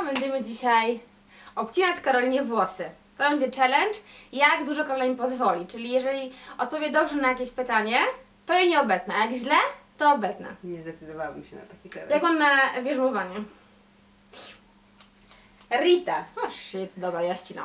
będziemy dzisiaj obcinać Karolinie włosy. To będzie challenge, jak dużo Karolina mi pozwoli. Czyli jeżeli odpowie dobrze na jakieś pytanie, to jej nie obetnę, a jak źle, to obetnę. Nie zdecydowałabym się na taki challenge. Jak mam na wierzmowanie? Rita. O shit, dobra, ja ścinam.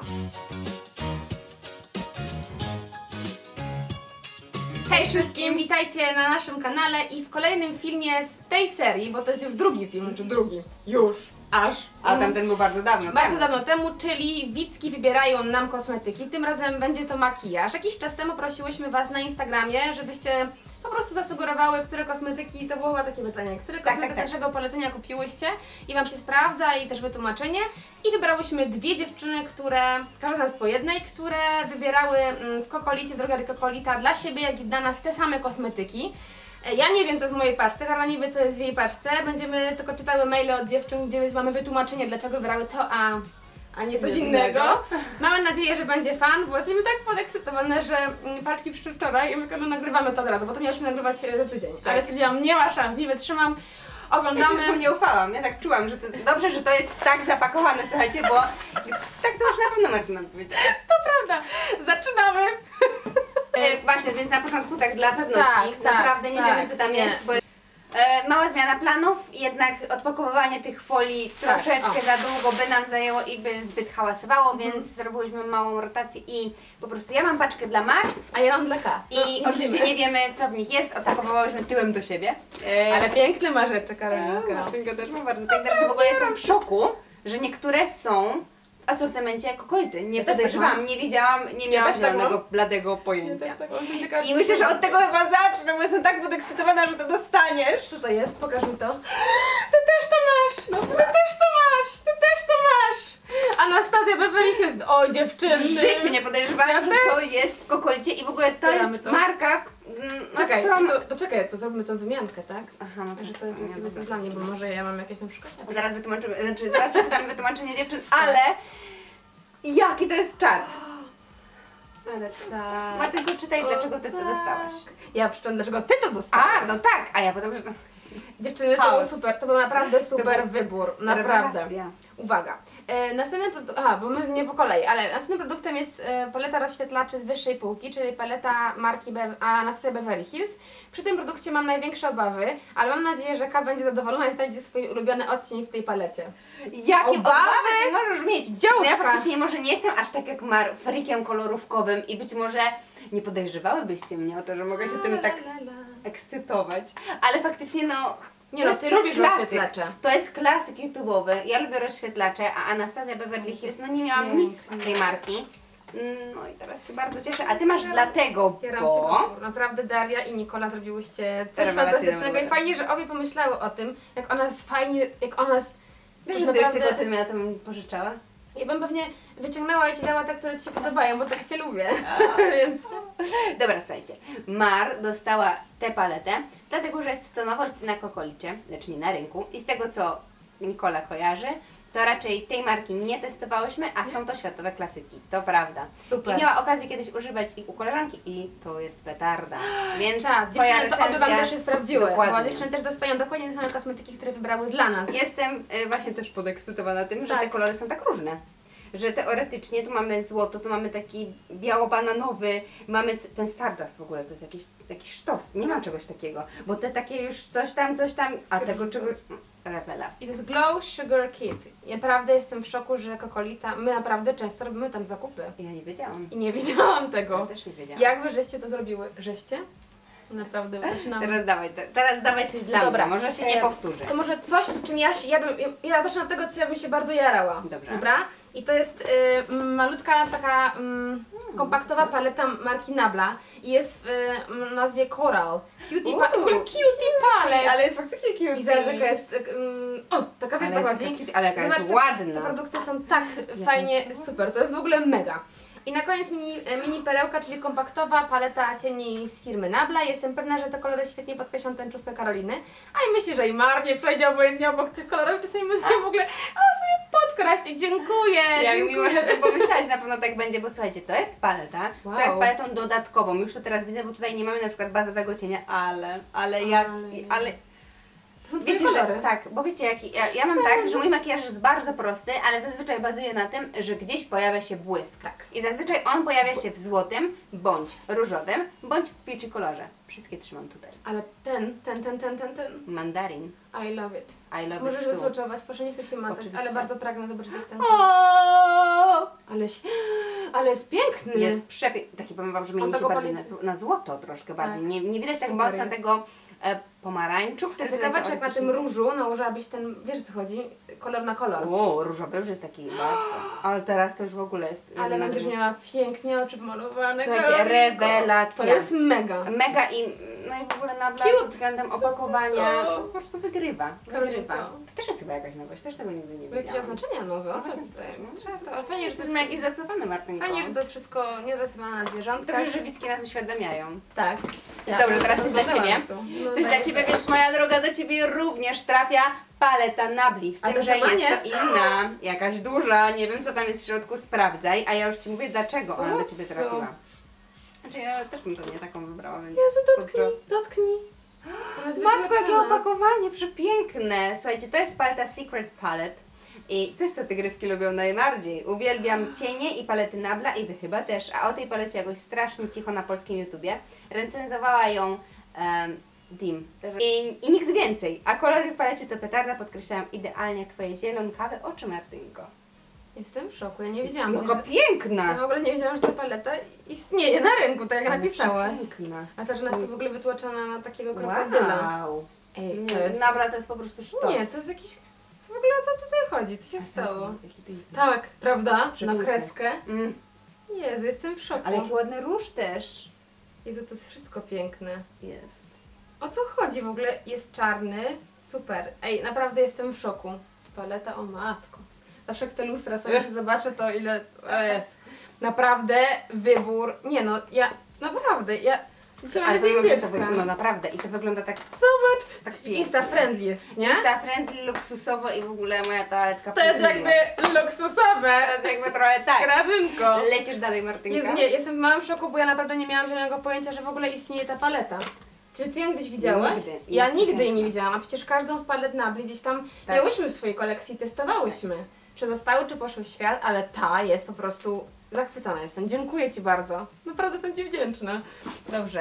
Hej wszystkim, witajcie na naszym kanale i w kolejnym filmie z tej serii, bo to jest już drugi film, czy drugi, już, aż. A tamten był bardzo dawno Bardzo dawno temu, czyli Wicki wybierają nam kosmetyki. Tym razem będzie to makijaż. Jakiś czas temu prosiłyśmy Was na Instagramie, żebyście po prostu zasugerowały, które kosmetyki, to było chyba takie pytanie, które kosmetyki naszego polecenia kupiłyście i Wam się sprawdza i też wytłumaczenie. I wybrałyśmy dwie dziewczyny, każda z nas po jednej, które wybierały w Kokolicie, drogerii Kokolita dla siebie, jak i dla nas te same kosmetyki. Ja nie wiem, co jest w mojej paczce, Karola nie wie, co jest w jej paczce. Będziemy tylko czytały maile od dziewczyn, gdzie mamy wytłumaczenie, dlaczego wybrały to, a nie coś innego. Mamy nadzieję, że będzie fan, bo jesteśmy tak podekscytowane, że paczki przyszły wczoraj i my nagrywamy to od razu, bo to miałyśmy nagrywać za tydzień. Tak. Ale stwierdziłam, nie ma szans, nie wytrzymam. Oglądamy. Ja nie ufałam, ja tak czułam, że to dobrze, że to jest tak zapakowane, słuchajcie, bo tak to już na pewno Martyna powiedziała. To prawda, zaczynamy. Właśnie, więc na początku tak dla pewności, naprawdę nie wiemy, co tam jest. Bo, mała zmiana planów, jednak odpakowywanie tych folii troszeczkę za długo by nam zajęło i by zbyt hałasowało, więc zrobiłyśmy małą rotację i po prostu ja mam paczkę dla Mar, a ja mam dla K. I oczywiście nie wiemy, co w nich jest, odpakowałyśmy tyłem do siebie. Ale piękne ma rzeczy, Karolinka. Martynka też ma bardzo piękne rzeczy, w ogóle jestem w szoku, że niektóre są w asortymencie Kokolity. Nie podejrzewałam, nie wiedziałam, nie miałam żadnego bladego pojęcia. I myślę, że od tego chyba zacznę, bo jestem tak podekscytowana, że to dostaniesz. Co to jest? Pokaż mi to. Ty też to masz! No, ty też to masz! Ty też to masz! Anastazja Beverly Hills. Oj, dziewczyny! W życiu nie podejrzewałam, że to jest w Kokolicie i w ogóle to jest marka, czekaj, którą... czekaj, to zrobimy tą wymiankę, tak? Aha, no że to jest dla ciebie, to dla mnie, bo może ja mam jakieś na przykład... Zaraz wytłumaczymy, zaraz przeczytamy wytłumaczenie dziewczyn, ale... Jaki to jest czat? Ale czat... Martynko, czytaj, dlaczego ty to dostałaś. Ja przeczytam, dlaczego ty to dostałaś. A, no tak, a ja potem... Dziewczyny, to był super, to był naprawdę super wybór, naprawdę. Rewelacja. Uwaga, następnym produktem, bo my nie po kolei, ale następnym produktem jest paleta rozświetlaczy z wyższej półki, czyli paleta marki Anastasia Beverly Hills. Przy tym produkcie mam największe obawy, ale mam nadzieję, że K będzie zadowolona i znajdzie swój ulubiony odcień w tej palecie. Jakie obawy ty możesz mieć? Dziążka. No ja faktycznie może nie jestem aż tak jak Mar, freakiem kolorówkowym i być może nie podejrzewałybyście mnie o to, że mogę się tym tak ekscytować, ale faktycznie no... Nie no, ty lubisz rozświetlacze. To jest klasyk YouTube'owy, ja lubię rozświetlacze, a Anastasia Beverly Hills, no nie miałam nic z tej marki. No i teraz się bardzo cieszę, a ty masz dlatego, bo... Naprawdę Daria i Nikola zrobiłyście coś fantastycznego i fajnie, że obie pomyślały o tym, jak ona jest fajnie, jak ona jest... Wiesz, że gdybyś tego ty mnie tam pożyczała? Ja bym pewnie wyciągnęła i ci dała te, które ci się podobają, bo tak cię lubię, więc... Dobra, słuchajcie, Mar dostała tę paletę, dlatego że jest to nowość na Kokolicie, lecz nie na rynku i z tego co Nikola kojarzy, to raczej tej marki nie testowałyśmy, a są to światowe klasyki, to prawda. Super. I miała okazję kiedyś używać ich u koleżanki i to jest petarda, więc dziewczyny to obie Wam też się sprawdziły, dokładnie. Bo dziewczyny też dostają dokładnie te same kosmetyki, które wybrały dla nas. Jestem właśnie też podekscytowana tym, że te kolory są tak różne. Że teoretycznie tu mamy złoto, tu mamy taki biało-bananowy, mamy ten Stardust w ogóle, to jest jakiś sztos, nie mam czegoś takiego, bo te takie już coś tam, a tego czegoś... Rewelacja. I to jest Glow Sugar Kit. Ja naprawdę jestem w szoku, że Kokolita, my naprawdę często robimy tam zakupy. Ja nie wiedziałam. I nie wiedziałam tego. Ja też nie wiedziałam. Jak wy żeście to zrobiły? Żeście? Naprawdę zaczynamy. Teraz dawaj coś dla mnie, może się nie powtórzy. To może coś, czym ja zacznę od tego, co ja bym się bardzo jarała. Dobra? I to jest malutka taka kompaktowa paleta marki Nabla i jest w nazwie Coral. Cutie Palette! Ale jest faktycznie cute. I zobacz, jaka jest, taka wiesz co chodzi? Ale jaka jest ładna. Te produkty są tak fajnie, super, to jest w ogóle mega. I na koniec mini perełka, czyli kompaktowa paleta cieni z firmy Nabla. Jestem pewna, że te kolory świetnie podkreślą tęczówkę Karoliny. A i myślę, że i Mar nie przejdzie obojętnie obok tych kolorów. Czasami musimy w ogóle sobie podkraść i dziękuję. Miło, że ty pomyślałaś, na pewno tak będzie, bo słuchajcie, to jest paleta, która jest paletą dodatkową. Już to teraz widzę, bo tutaj nie mamy na przykład bazowego cienia, ale To są twoje Wiecie, że kolory. tak, bo wiecie, ja mam tak, że mój makijaż jest bardzo prosty, ale zazwyczaj bazuje na tym, że gdzieś pojawia się błysk. Tak. I zazwyczaj on pojawia się w złotym, bądź różowym, bądź w peachy kolorze. Wszystkie trzymam tutaj. Ale ten. Mandarin. I love it. I love Możesz it too. zasłuczować, proszę nie chcę cię matać, Oczywiście. ale bardzo pragnę zobaczyć jak ten... O! Ale jest piękny. Jest przepiękny. Taki powiem wam, że mieni On się tego bardziej pan jest- na złoto troszkę bardziej. Tak. Nie widać tak Super mocno jest. tego pomarańczu, który Ciekawe, tutaj czy jak na tym różu nałożyłabyś ten, wiesz o co chodzi? Kolor na kolor. O, różowy już jest taki bardzo. Ale teraz to już w ogóle jest... Ale na będziesz drugim- miała pięknie oczy pomalowane. Słuchajcie, Karolinko. rewelacja. To jest mega. Mega i no i w ogóle na Cute. pod względem opakowania to po prostu wygrywa. Karolinko. Wygrywa. To też jest chyba jakaś nowość, też tego nigdy nie Jakieś widziałam. oznaczenia nowe, o co Właśnie tutaj? tak, no. Trzeba to, ale fajnie, że to Jesteśmy jest, jakieś zacofane, Martynko. fajnie, że to jest wszystko niezasypane na zwierzątkach. Dobrze, że Wicki nas uświadamiają. Tak. Dobrze, teraz coś dla Ciebie. No, Coś dla Ciebie, więc moja droga, do Ciebie również trafia paleta Nabli. Z A tym, to że sama jest nie? to inna, jakaś duża, nie wiem co tam jest w środku, sprawdzaj, a ja już Ci mówię, dlaczego ona do Ciebie Co? trafiła. Znaczy ja też bym pewnie taką wybrała, więc... Jezu, pozdro. dotknij. Ona jest Matko, jakie wytłoczona. opakowanie, przepiękne! Słuchajcie, to jest paleta Secret Palette i coś, co tygryski lubią najbardziej. Uwielbiam cienie i palety Nabla i Wy chyba też, a o tej palecie jakoś strasznie cicho na polskim YouTubie. Recenzowała ją Dim. I nigdy więcej. A kolory w palecie to petarda, podkreślają idealnie Twoje zielonkawe oczy, Martynko. Jestem w szoku, ja nie wiedziałam. Jaka że... Ja piękna! w ogóle nie wiedziałam, że ta paleta istnieje na rynku, tak jak Ale napisałaś. Przepiękna. A zaczyna jest to w ogóle wytłoczona na takiego krokodyla. Wow! Ej, to jest... Nabla to jest po prostu sztos. Nie, to jest jakiś... W ogóle o co tutaj chodzi? Co się stało? Jaki piękny. Tak, prawda? Na Przepiękny. kreskę. Mm. Jezu, jestem w szoku. Ale jaki ładny róż też. Jezu, to jest wszystko piękne. Jest. O co chodzi w ogóle? Jest czarny. Super. Ej, naprawdę jestem w szoku. Paleta, o matko. Zawsze jak te lustra sobie się zobaczę, to ile... O jest. Naprawdę wybór... Nie no, Naprawdę, dzisiaj Ale mam to dzień może to dziecka. wygląda naprawdę i to wygląda tak, Zobacz! tak pięknie. Insta friendly jest, nie? Insta friendly, luksusowo i w ogóle moja toaletka To jest pozwoliła. jakby luksusowe. To jest jakby trochę tak. Grażynko. Lecisz dalej, Martynka. Nie, jestem w małym szoku, bo ja naprawdę nie miałam żadnego pojęcia, że w ogóle istnieje ta paleta. Czy ty ją gdzieś widziałaś? Nigdy. Ja Jest nigdy jej piękna. nie widziałam, a przecież każdą z palet Nabli gdzieś tam Tak. miałyśmy w swojej kolekcji, testowałyśmy. Czy zostały, czy poszły w świat, ale ta jest po prostu... Zachwycona jestem. Dziękuję Ci bardzo. Naprawdę jestem Ci wdzięczna. Dobrze.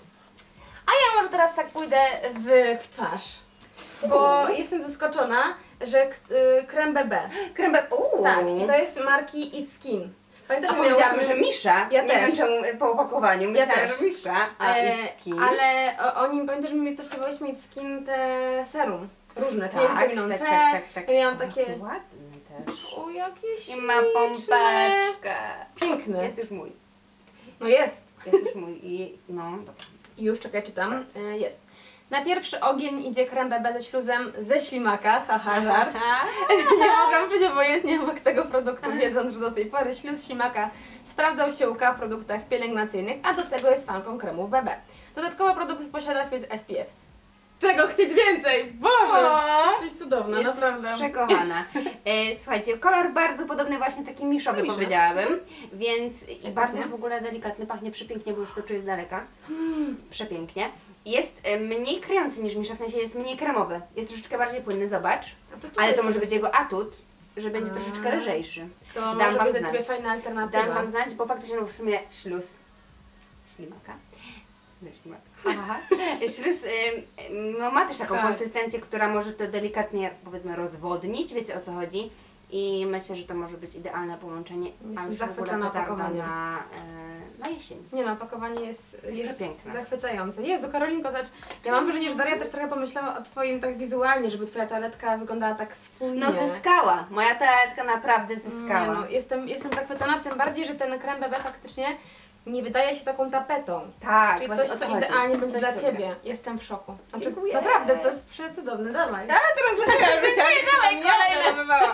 A ja może teraz tak pójdę w twarz. Bo jestem zaskoczona, że krem BB. Krębę. Tak, i to jest marki It's Skin. Pamiętasz, A że powiedziałam, miałyśmy- że Misza. Ja nie też. wiem czemu po opakowaniu. Ja Myślałam, też. że Misza. A Icki. Ale oni, pamiętasz, że my testowałyśmy It's Skin te serum. Różne, te tak, niewidominące. tak. Ja miałam O, takie... jaki ładny też. O, jakieś I ma pompeczkę. Piękny. Jest już mój. No jest. Jest już mój. I no, dobrze. Już, czekaj, czytam. Jest. Na pierwszy ogień idzie krem BB ze śluzem ze ślimaka, haha, żart. Nie mogłam być obojętnie obok tego produktu, wiedząc, że do tej pory śluz ślimaka sprawdzał się u K w produktach pielęgnacyjnych, a do tego jest fanką kremów BB. Dodatkowo produkt posiada filtr SPF. Czego chcieć więcej? Boże! Jesteś cudowna, Jest naprawdę. przekochana. Słuchajcie, kolor bardzo podobny, właśnie taki miszowy Misza. powiedziałabym, więc i Tak bardzo pachnie? w ogóle delikatny, pachnie przepięknie, bo już to czuję z daleka. Przepięknie. Jest mniej kryjący niż misza, w sensie jest mniej kremowy. Jest troszeczkę bardziej płynny, zobacz. Ale to może być jego atut, że będzie troszeczkę lżejszy. To Dam może wam być dla Ciebie znać. fajna alternatywa. Dam Wam znać, bo faktycznie no w sumie śluz ślimaka. No, ślimak. Aha. Śluz no, ma też taką Tak. konsystencję, która może to delikatnie, powiedzmy, rozwodnić, wiecie o co chodzi. I myślę, że to może być idealne połączenie. Jestem już w ogóle zachwycona petarda opakowaniem. na jesień. Nie no, opakowanie jest piękne. zachwycające. Jezu, Karolinko, zobacz, ja mam wrażenie, że Daria też trochę pomyślała o Twoim tak wizualnie, żeby Twoja toaletka wyglądała tak spójnie. No zyskała! Moja toaletka naprawdę Nie, zyskała. no, jestem zachwycona, tym bardziej, że ten krem BB faktycznie nie wydaje się taką tapetą. Tak, Czyli właśnie coś, o to co chodzi. idealnie będzie Coś dla super. Ciebie. Jestem w szoku. Znaczy, Dziękuję. naprawdę, to jest przecudowne, dawaj. A teraz dlaczego? Dziękuję, dawaj, kolejne.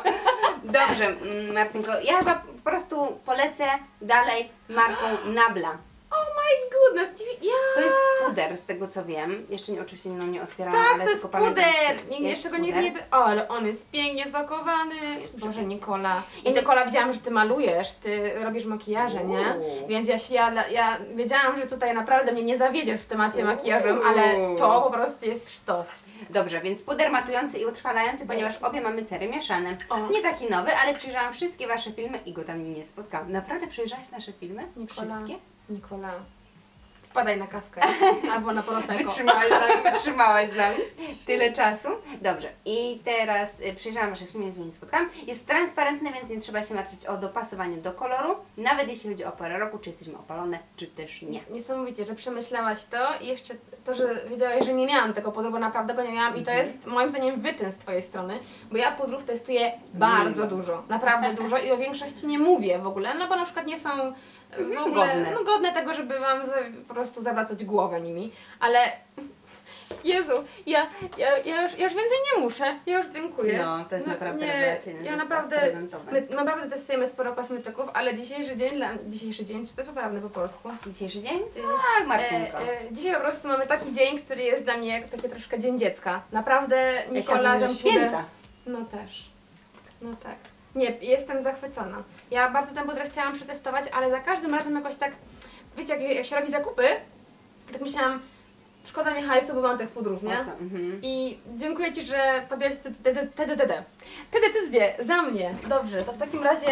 Dobrze, Martynko, ja chyba po prostu polecę dalej marką Nabla. Oh my goodness, To jest puder, z tego co wiem. Jeszcze oczywiście nie otwierałam, tak, ale to jest tylko pamiętam, puder. że Jeszcze go puder. nie... O, ale on jest pięknie spakowany. Boże, Nikola. I Nikola, widziałam, że ty malujesz, ty robisz makijaże, nie? Więc ja wiedziałam, że tutaj naprawdę mnie nie zawiedziesz w temacie makijażu, ale to po prostu jest sztos. Dobrze, więc puder matujący i utrwalający, ponieważ obie mamy cery mieszane. O. Nie taki nowy, ale przejrzałam wszystkie Wasze filmy i go tam nie spotkałam. Naprawdę przejrzałaś nasze filmy? Nikola. Wszystkie? Nikola, wpadaj na kawkę albo na prosecco. Wytrzymałaś z nami tyle czasu. Dobrze, i teraz przejrzałam Wasze filmy, więc go nie spotkałam. Jest transparentny, więc nie trzeba się martwić o dopasowanie do koloru, nawet jeśli chodzi o porę roku, czy jesteśmy opalone, czy też nie. Niesamowicie, że przemyślałaś to i jeszcze to, że wiedziałaś, że nie miałam tego pudru, bo naprawdę go nie miałam i to jest moim zdaniem wyczyn z Twojej strony, bo ja pudrów testuję bardzo dużo, naprawdę dużo i o większości nie mówię w ogóle, no bo na przykład nie są w ogóle godne tego, żeby Wam po prostu zawracać głowę nimi, ale Jezu, ja już więcej nie muszę, ja już dziękuję. No, to jest naprawdę rewelacyjny ja zestaw naprawdę, prezentowy. my naprawdę testujemy sporo kosmetyków, ale dzisiejszy dzień, czy to jest poprawne po polsku? Dzisiejszy dzień? Tak, Martynko. Dzisiaj po prostu mamy taki dzień, który jest dla mnie takie troszkę dzień dziecka. Naprawdę Nikola, że święta. No też, no tak. Nie, jestem zachwycona. Ja bardzo ten puder chciałam przetestować, ale za każdym razem jakoś tak, wiecie, jak się robi zakupy, tak myślałam, szkoda mi hajsu, bo mam tych pudrów, nie? I dziękuję Ci, że podjęłaś te decyzje za mnie. Dobrze, to w takim razie...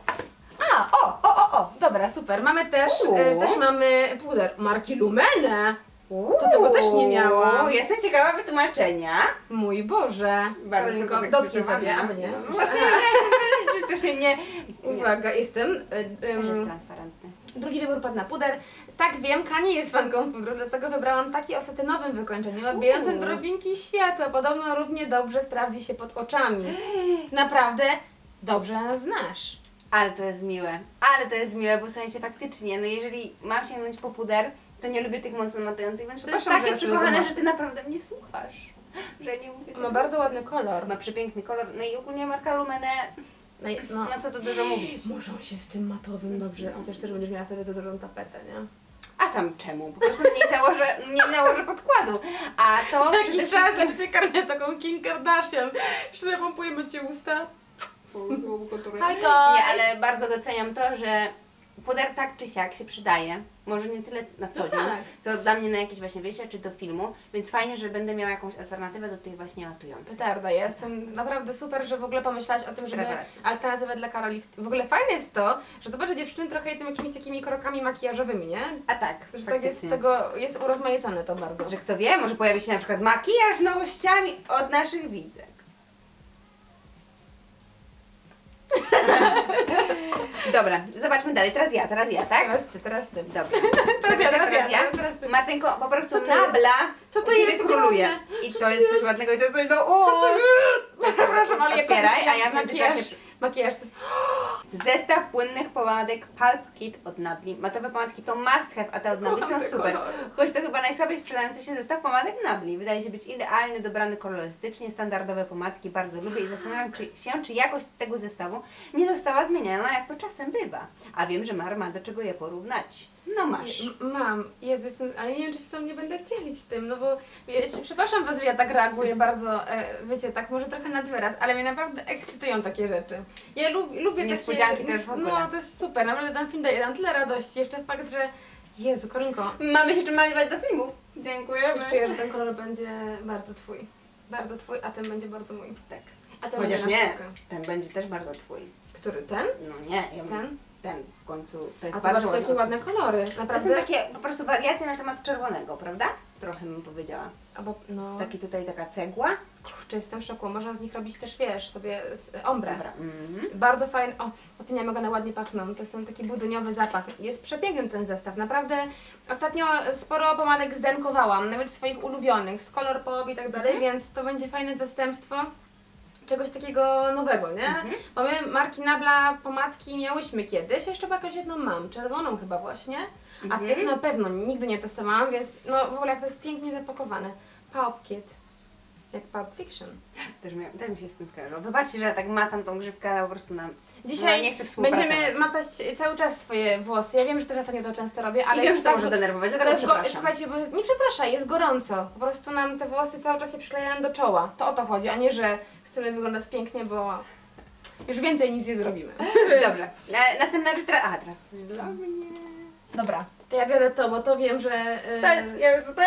Dobra, super. Mamy też mamy puder marki Lumene. To tego też nie miałam. Jestem ciekawa wytłumaczenia. Mój Boże. Bardzo Karolinko, dotknij sobie, a nie. No, właśnie, że to się nie... Uwaga, jestem. Też jest transparentny. Drugi wybór padł na puder. Tak wiem, Kani jest fanką pudru, dlatego wybrałam taki o satynowym wykończeniu, odbijającym drobinki światła. Podobno równie dobrze sprawdzi się pod oczami. Naprawdę dobrze nas znasz. Ale to jest miłe. Bo słuchajcie, faktycznie, no jeżeli mam sięgnąć po puder, to nie lubię tych mocno matujących, więc to jest takie przykochane, że Ty naprawdę mnie słuchasz. Że nie mówię. Ma bardzo ładny kolor. Ma przepiękny kolor. No i ogólnie marka Lumene, no co tu dużo mówić. Może on się z tym matowym dobrze, chociaż też będziesz miała wtedy tę dużą tapetę, nie? A tam czemu? Po prostu nie nałożę podkładu. A to Za jakiś czas zaczniecie karmię taką Kim Kardashian. Szczerze pompujemy Ci usta. Nie, ale bardzo doceniam to, że puder tak czy siak się przydaje. Może nie tyle na co dzień, co dla mnie na jakieś właśnie wyjścia czy do filmu, więc fajnie, że będę miała jakąś alternatywę do tych właśnie matujących. Petarda, ja jestem naprawdę super, że w ogóle pomyślałaś o tym, żeby alternatywę dla Karoli. W ogóle fajne jest to, że zobacz, że dziewczyny trochę jedą jakimiś takimi krokami makijażowymi, nie? A tak, że tak jest, tego jest urozmaicane to bardzo. Że kto wie, może pojawi się na przykład makijaż nowościami od naszych widzek. Dobra, zobaczmy dalej. Teraz ja, tak? Teraz ty. Dobra. Teraz ja. Martynko, po prostu Co to jest? nabla Co to u Ciebie jest króluje. ładne? I to jest coś ładnego i to jest coś do... Co to jest? Przepraszam, ale otwieraj, a ja w międzyczasie... Makijaż to jest... Zestaw płynnych pomadek Pulp Kit od Nabli. Matowe pomadki to must have, a te od Nabli są super. Choć to chyba najsłabiej sprzedający się zestaw pomadek Nabli. Wydaje się być idealny, dobrany kolorystycznie, standardowe pomadki. Bardzo lubię i zastanawiam się, czy jakość tego zestawu nie została zmieniona, jak to czasem bywa. A wiem, że Mar ma do czego je porównać. No masz. Mam. Jezu, ale nie wiem, czy się z tą nie będę dzielić tym, no bo przepraszam Was, że ja tak reaguję bardzo, wiecie, tak może trochę nad wyraz, ale mnie naprawdę ekscytują takie rzeczy. Ja lubię niespodzianki takie... też w ogóle. No, to jest super, naprawdę ten film daje nam tyle radości. Jeszcze fakt, że... Jezu, Karolinko. Mamy się czym malować do filmów. Dziękujemy. Czuję, że ten kolor będzie bardzo Twój. Bardzo Twój, a ten będzie bardzo mój. Tak. A ten chociaż będzie nie, ten będzie też bardzo Twój. Który? Ten? No nie, ten? Ten w końcu, to jest a bardzo zobaczcie, jakie ładne kolory, naprawdę. To są takie po prostu wariacje na temat czerwonego, prawda? Trochę bym powiedziała. Albo, no... Taki tutaj taka cegła. Kurczę, jestem w szoku, można z nich robić też, wiesz, sobie ombre. Mm. Bardzo fajny, opiniam, jak one ładnie pachną, to jest ten taki budyniowy zapach. Jest przepiękny ten zestaw, naprawdę. Ostatnio sporo pomadek zdenkowałam, nawet swoich ulubionych, z Color Pop i tak dalej, więc to będzie fajne zastępstwo czegoś takiego nowego, nie? Bo my marki Nabla pomadki miałyśmy kiedyś, jeszcze jakąś jedną mam, czerwoną chyba właśnie, a tych na pewno nigdy nie testowałam, więc no w ogóle jak to jest pięknie zapakowane. Pop Kit. Jak Pulp Fiction. Też mi się z tym skojarzyło. Wybaczcie, że ja tak macam tą grzywkę, ale po prostu Dzisiaj nie chcę współpracować. będziemy matać cały czas swoje włosy. Ja wiem, że też ostatnio to często robię, ale I wiem, jest że to tak, może denerwować, dlatego przepraszam. Słuchajcie, bo nie przepraszaj, jest gorąco. Po prostu nam te włosy cały czas się przyklejają do czoła. To o to chodzi, a nie, że chcemy wyglądać pięknie, bo już więcej nic nie zrobimy. Dobrze. Następna rzecz teraz... Aha, teraz coś dla mnie. Dobra, to ja biorę to, bo to wiem, że... To jest...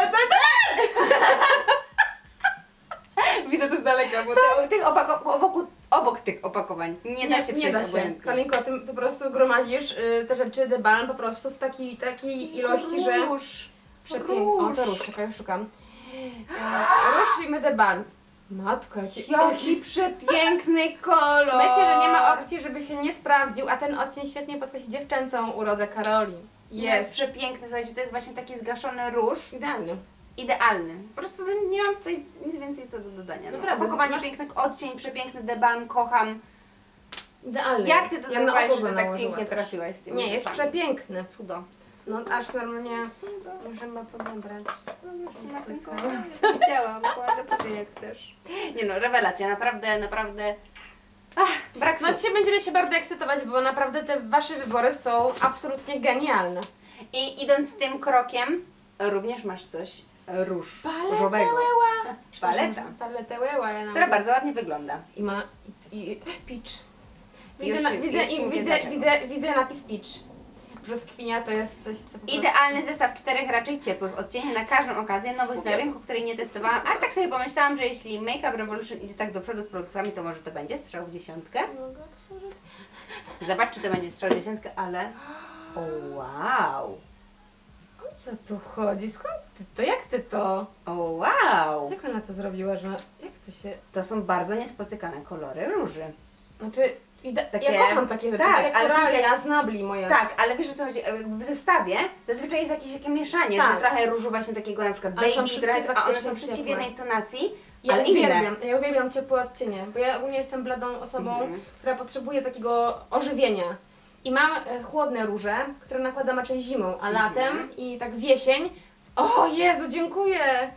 Widzę to z daleka, bo obok tych opakowań nie da się nie da przejść się. obojętnie. Kalinko, ty po prostu gromadzisz te rzeczy, The Balm po prostu w takiej ilości, że... Przepięknie. O, to róż, czekaj, już szukam. Róż filmy The Balm. Matko, Jaki przepiękny kolor! Myślę, że nie ma opcji, żeby się nie sprawdził, a ten odcień świetnie podkreśli dziewczęcą urodę Karoli. Jest przepiękny, słuchajcie, to jest właśnie taki zgaszony róż. Idealny. Idealny. Po prostu nie mam tutaj nic więcej co do dodania. Naprawdę, Opakowanie masz... pięknych odcień, przepiękny The Balm, kocham. Idealny. Jak ty to ja zrobiłaś, że tak nałożyła pięknie też. trafiłaś z tym? Nie, jest przepiękny. Cudo. No aż normalnie możemy podebrać. Widziałam, może później jak też. Nie no, rewelacja, naprawdę. Brak No słów. dzisiaj będziemy się bardzo ekscytować, bo naprawdę te wasze wybory są absolutnie genialne. I idąc tym krokiem, również masz coś różowego. Paleta. Paletę łeła, ja Która bardzo ładnie wygląda. I ma... i peach. Już Widzę napis peach. Brzoskwinia to jest coś, co po prostu... Idealny zestaw 4 raczej ciepłych odcieni na każdą okazję, nowość na rynku, której nie testowałam, ale tak sobie pomyślałam, że jeśli Make Up Revolution idzie tak do przodu z produktami, to może to będzie strzał w dziesiątkę. Mogę otworzyć? Zobacz, czy to będzie strzał w dziesiątkę, ale... O wow! O co tu chodzi? Skąd ty to? Jak ty to? O wow! Jak ona to zrobiła, że... Jak to się... To są bardzo niespotykane kolory róży. Znaczy... Takie- Ja kocham takie rzeczy, tak, jak ale w Koralia, sensie- z Nabli moja. Tak, ale wiesz o co chodzi? W zestawie zazwyczaj jest jakieś takie mieszanie, Tak. że trochę różu właśnie takiego na przykład Ale są baby, wszystkie trochę, a one praktycznie są wszystkie w ciepłe. jednej tonacji, Ja ale uwielbiam ciepłe odcienie, bo ja ogólnie jestem bladą osobą, która potrzebuje takiego ożywienia. I mam chłodne róże, które nakładam raczej zimą, a latem i tak w jesień. O Jezu, dziękuję!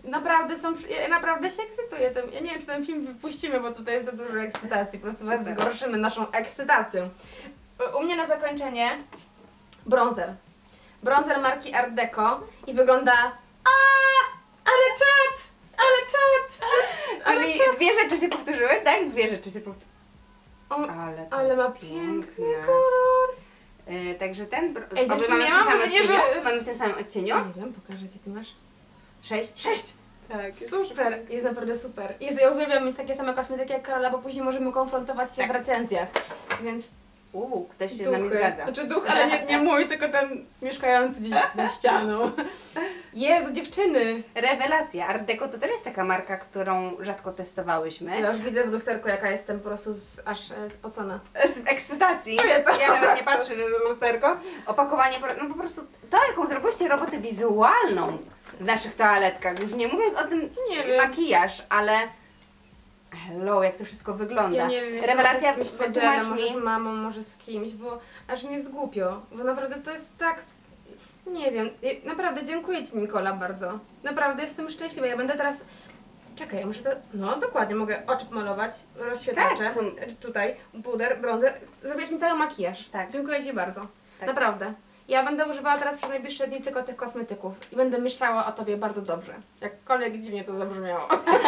Naprawdę się ekscytuję tym. Ja nie wiem, czy ten film wypuścimy, bo tutaj jest za dużo ekscytacji. Po prostu was Super. zgorszymy naszą ekscytacją. U mnie na zakończenie bronzer. Bronzer marki Art Deco i wygląda... Ale czad! Ale czad! Czyli dwie rzeczy się powtórzyły, tak? Dwie rzeczy się powtórzyły. O, Ale, to ale jest ma piękny piękne. kolor. Także ten... Ej, oby dziewczyny, mamy ja w mam tym samym wrażenie, odcieniu? że- Mamy w tym samym odcieniu? Nie wiem, pokażę jaki ty masz. 6? 6! Tak. Super, jest naprawdę super. Jezu, ja uwielbiam mieć takie same kosmetyki jak Karola, bo później możemy konfrontować się Tak. w recenzjach. Więc Ktoś się z nami zgadza. Znaczy duch, ale nie mój, tylko ten mieszkający gdzieś za ścianą. Jezu, dziewczyny! Rewelacja. Art Deco to też jest taka marka, którą rzadko testowałyśmy. Ja już widzę w lusterku, jaka jestem po prostu aż spocona. Z ekscytacji. Czuję to Ja po nawet nie prostu. patrzę na lusterko. Opakowanie, no po prostu to, jaką zrobiłyście robotę wizualną w naszych toaletkach, już nie mówiąc o tym Nie wiem. makijaż, ale hello, jak to wszystko wygląda. Ja nie wiem, ja się Rewelacja, może z kimś podzielę, wytłumacz może mi. z mamą, może z kimś, bo aż mi jest głupio, bo naprawdę to jest tak... Nie wiem, naprawdę dziękuję Ci Nikola bardzo. Naprawdę jestem szczęśliwa, ja będę teraz... Czekaj, ja muszę to... No dokładnie, mogę oczy pomalować, rozświetlacze, Tak, są- tutaj, puder, bronzer, zrobiłeś mi cały makijaż. Tak. Dziękuję Ci bardzo, Tak. naprawdę. Ja będę używała teraz przez najbliższe dni tylko tych kosmetyków i będę myślała o Tobie bardzo dobrze. Jakkolwiek dziwnie to zabrzmiało.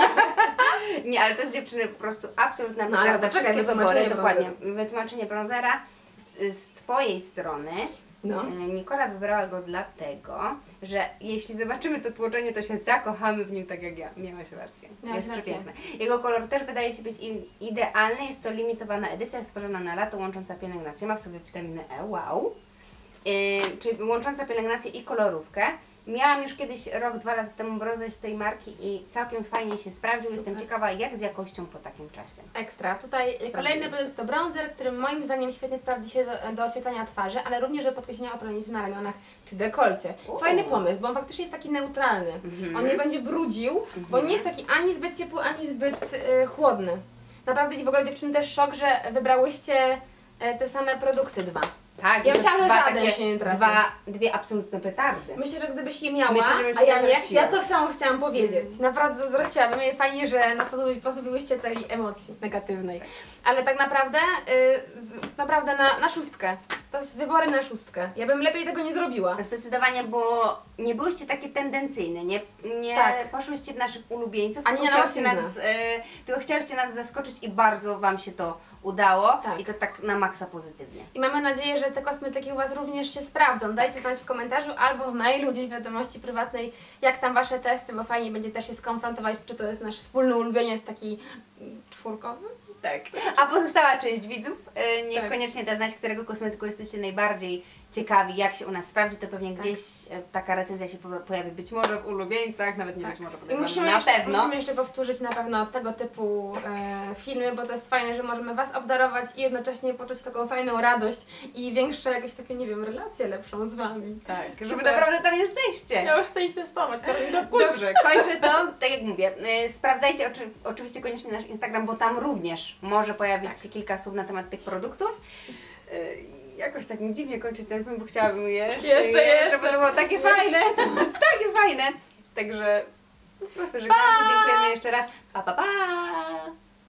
Nie, ale to jest dziewczyny po prostu absolutna No, ale prawda. poczekaj, Wszystkie wytłumaczenie wybory, dokładnie. Wytłumaczenie bronzera z Twojej strony. No. Nikola wybrała go dlatego, że jeśli zobaczymy to tłoczenie, to się zakochamy w nim tak jak ja. Miałaś rację. Miałaś Jest rację. przepiękny. Jego kolor też wydaje się być idealny. Jest to limitowana edycja stworzona na lato, łącząca pielęgnację. Ma w sobie witaminę E, wow. Czyli łącząca pielęgnację i kolorówkę. Miałam już kiedyś rok, 2 lata temu bronzer z tej marki i całkiem fajnie się sprawdził. Jestem ciekawa, jak z jakością po takim czasie. Ekstra. Tutaj kolejny produkt to bronzer, który moim zdaniem świetnie sprawdzi się do ocieplenia twarzy, ale również do podkreślenia opalenicy na ramionach czy dekolcie. Fajny pomysł, bo on faktycznie jest taki neutralny. On nie będzie brudził, bo nie jest taki ani zbyt ciepły, ani zbyt chłodny. Naprawdę i w ogóle dziewczyny też szok, że wybrałyście te same produkty dwa. Tak, Ja myślałam, że dwa żaden takie- się nie trafi. Dwie absolutne petardy. Myślę, że gdybyś je miała, Myślę, że bym cię a ja nie, zazdrościła. ja to samo chciałam powiedzieć. Naprawdę zazdrościłabym. Fajnie, że nas pozbawiłyście tej emocji negatywnej. Ale tak naprawdę, naprawdę na szóstkę. To jest wybory na szóstkę. Ja bym lepiej tego nie zrobiła. Zdecydowanie, bo nie byłyście takie tendencyjne, nie Tak. poszłyście w naszych ulubieńców, Ani tylko na chciałyście nas, łatwiznę. tylko chciałyście nas zaskoczyć i bardzo Wam się to udało Tak. i to tak na maksa pozytywnie. I mamy nadzieję, że te kosmetyki u Was również się sprawdzą. Dajcie znać w komentarzu albo w mailu, gdzieś w wiadomości prywatnej, jak tam Wasze testy, bo fajnie będzie też się skonfrontować, czy to jest nasz wspólny ulubieniec taki czwórkowy. Tak. A pozostała część widzów, niech Tak. koniecznie da znać, którego kosmetyku jesteście najbardziej ciekawi, jak się u nas sprawdzi, to pewnie gdzieś taka recenzja się pojawi, być może w ulubieńcach, nawet nie być może I podejrzewam, na pewno. musimy jeszcze powtórzyć na pewno tego typu filmy, bo to jest fajne, że możemy Was obdarować i jednocześnie poczuć taką fajną radość i większe jakieś takie, nie wiem, relacje lepszą z Wami. Tak, żeby Super. naprawdę tam jesteście. Ja już chcę iść testować, Karolina, Dobrze, kończę to. Tak jak mówię, sprawdzajcie oczywiście koniecznie nasz Instagram, bo tam również może pojawić się kilka słów na temat tych produktów. Jakoś tak mi dziwnie kończyć ten film, bo chciałabym je Jeszcze. żeby to było takie fajne. Takie fajne. Także po prostu żegnamy się, dziękujemy jeszcze raz. Pa, pa, pa!